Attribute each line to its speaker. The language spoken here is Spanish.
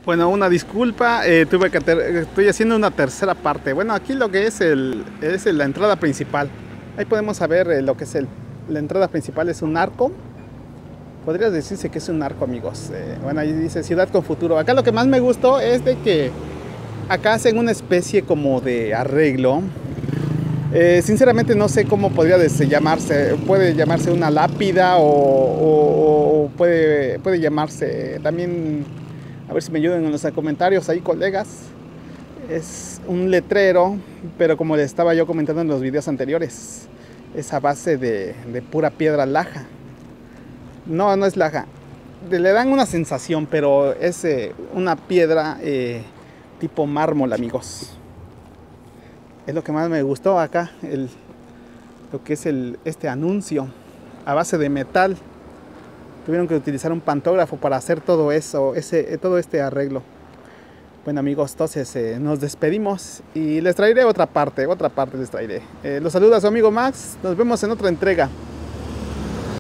Speaker 1: Bueno, una disculpa, estoy haciendo una tercera parte. Bueno, aquí lo que es la entrada principal. Ahí podemos saber lo que es la entrada principal es un arco. Podría decirse que es un arco, amigos. Bueno, ahí dice ciudad con futuro. Acá lo que más me gustó es de que acá hacen una especie como de arreglo. Sinceramente no sé cómo podría llamarse. Puede llamarse una lápida o puede llamarse también. A ver si me ayudan en los comentarios ahí, colegas. Es un letrero, pero como les estaba yo comentando en los videos anteriores, es a base de pura piedra laja. No, no es laja. Le dan una sensación, pero es una piedra tipo mármol, amigos. Es lo que más me gustó acá, lo que es este anuncio a base de metal. Tuvieron que utilizar un pantógrafo para hacer todo eso, todo este arreglo. Bueno, amigos, entonces nos despedimos y les traeré otra parte les traeré. Los saluda su amigo Max, nos vemos en otra entrega.